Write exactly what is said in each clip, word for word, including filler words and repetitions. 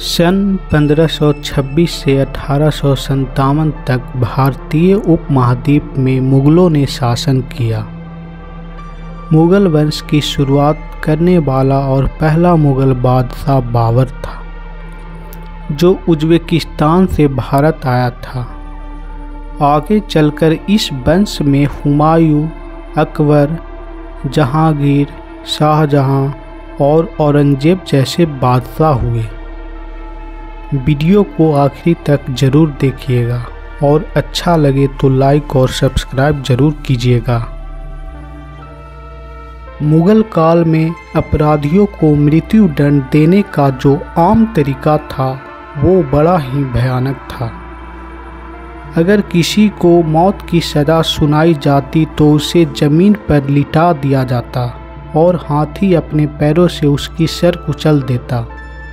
सन पंद्रह सौ छब्बीस से अठारह सौ सत्तावन तक भारतीय उपमहाद्वीप में मुग़लों ने शासन किया। मुग़ल वंश की शुरुआत करने वाला और पहला मुग़ल बादशाह बाबर था, जो उज़्बेकिस्तान से भारत आया था। आगे चलकर इस वंश में हुमायूं, अकबर, जहांगीर, शाहजहां और औरंगजेब जैसे बादशाह हुए। वीडियो को आखिरी तक ज़रूर देखिएगा और अच्छा लगे तो लाइक और सब्सक्राइब ज़रूर कीजिएगा। मुग़ल काल में अपराधियों को मृत्यु दंड देने का जो आम तरीका था वो बड़ा ही भयानक था। अगर किसी को मौत की सज़ा सुनाई जाती तो उसे ज़मीन पर लिटा दिया जाता और हाथी अपने पैरों से उसकी सर कुचल देता।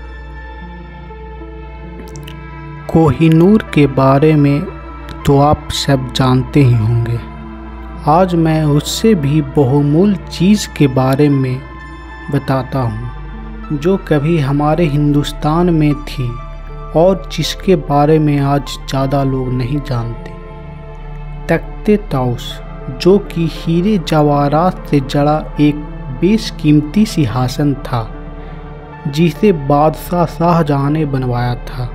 कोहिनूर के बारे में तो आप सब जानते ही होंगे। आज मैं उससे भी बहुमूल्य चीज़ के बारे में बताता हूँ, जो कभी हमारे हिंदुस्तान में थी और जिसके बारे में आज ज़्यादा लोग नहीं जानते। तख्ते तौस, जो कि हीरे जवाहरात से जड़ा एक बेशकीमती सिंहासन था, जिसे बादशाह शाहजहां ने बनवाया था।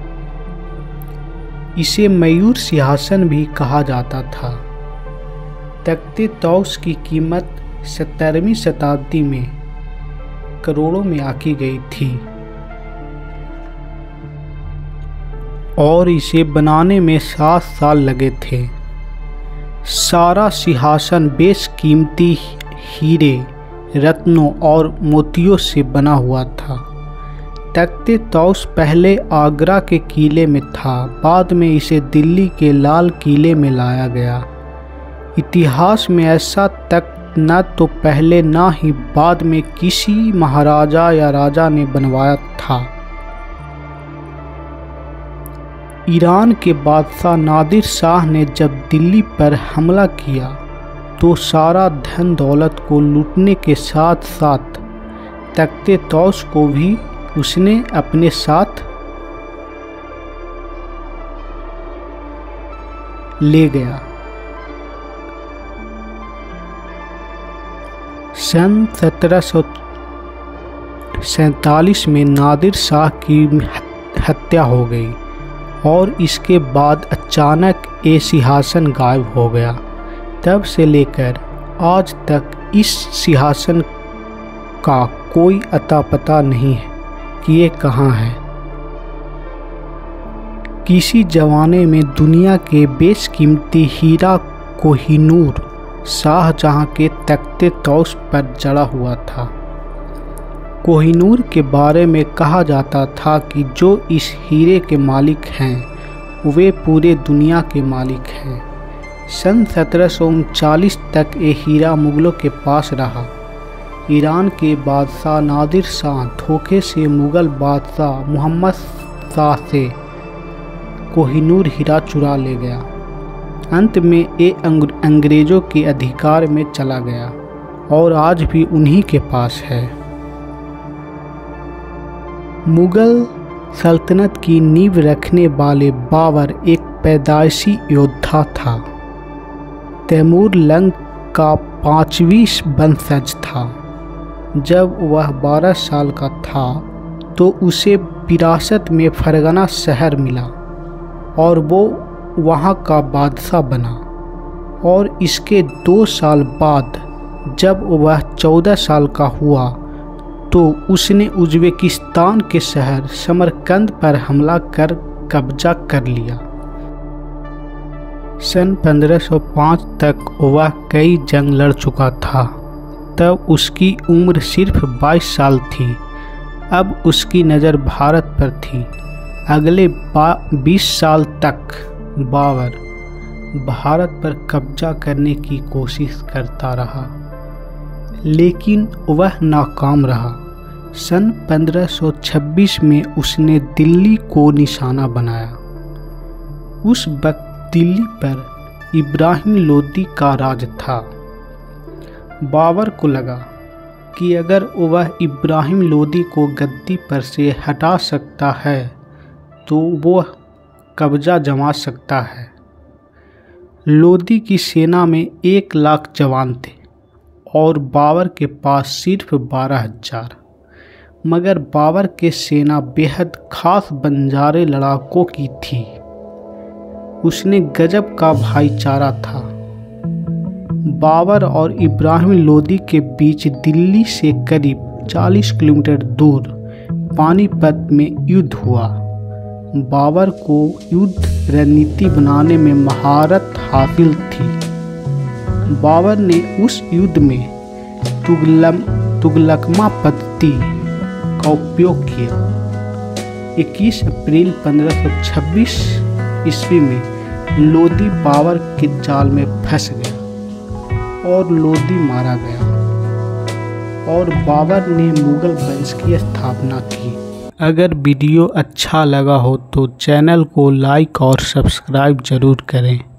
इसे मयूर सिंहासन भी कहा जाता था। तख्ते तौस की कीमत सत्रहवीं शताब्दी में करोड़ों में आकी गई थी और इसे बनाने में सात साल लगे थे। सारा सिंहासन बेशकीमती हीरे, रत्नों और मोतियों से बना हुआ था। तख्ते तौस पहले आगरा के किले में था, बाद में इसे दिल्ली के लाल किले में लाया गया। इतिहास में ऐसा तख्त न तो पहले न ही बाद में किसी महाराजा या राजा ने बनवाया था। ईरान के बादशाह नादिर शाह ने जब दिल्ली पर हमला किया तो सारा धन दौलत को लूटने के साथ साथ तख्ते तौस को भी उसने अपने साथ ले गया। सन सत्रह सौ सैंतालीस में नादिर शाह की हत्या हो गई और इसके बाद अचानक ये सिंहासन गायब हो गया। तब से लेकर आज तक इस सिंहासन का कोई अता पता नहीं है कि ये कहाँ है। किसी ज़माने में दुनिया के बेशकीमती हीरा कोहिनूर शाहजहां के तख्ते तौस पर जड़ा हुआ था। कोहिनूर के बारे में कहा जाता था कि जो इस हीरे के मालिक हैं वे पूरे दुनिया के मालिक हैं। सन सत्रह सौ उनचालीस तक ये हीरा मुग़लों के पास रहा। ईरान के बादशाह नादिर शाह धोखे से मुग़ल बादशाह मोहम्मद शाह से कोहिनूर हीरा चुरा ले गया। अंत में ये अंग्रेज़ों के अधिकार में चला गया और आज भी उन्हीं के पास है। मुग़ल सल्तनत की नींव रखने वाले बाबर एक पैदाइशी योद्धा था। तैमूर लंग का पांचवीं वंशज था। जब वह बारह साल का था तो उसे विरासत में फरगना शहर मिला और वो वहाँ का बादशाह बना। और इसके दो साल बाद जब वह चौदह साल का हुआ तो उसने उज़्बेकिस्तान के शहर समरकंद पर हमला कर कब्जा कर लिया। सन पंद्रह सौ पाँच तक वह कई जंग लड़ चुका था। तब उसकी उम्र सिर्फ बाईस साल थी। अब उसकी नज़र भारत पर थी। अगले बीस साल तक बाबर भारत पर कब्जा करने की कोशिश करता रहा, लेकिन वह नाकाम रहा। सन पंद्रह सौ छब्बीस में उसने दिल्ली को निशाना बनाया। उस वक्त दिल्ली पर इब्राहिम लोदी का राज था। बाबर को लगा कि अगर वह इब्राहिम लोदी को गद्दी पर से हटा सकता है तो वो कब्जा जमा सकता है। लोदी की सेना में एक लाख जवान थे और बाबर के पास सिर्फ बारह हजार। मगर बाबर के सेना बेहद खास बंजारे लड़ाकों की थी। उसने गजब का भाईचारा था। बाबर और इब्राहिम लोदी के बीच दिल्ली से करीब चालीस किलोमीटर दूर पानीपत में युद्ध हुआ। बाबर को युद्ध रणनीति बनाने में महारत हासिल थी। बाबर ने उस युद्ध में तुगलम तुगलकमा पद्धति का उपयोग किया। इक्कीस अप्रैल पंद्रह सौ छब्बीस ईस्वी में लोदी बाबर के जाल में फंस गया और लोदी मारा गया और बाबर ने मुगल वंश की स्थापना की। अगर वीडियो अच्छा लगा हो तो चैनल को लाइक और सब्सक्राइब जरूर करें।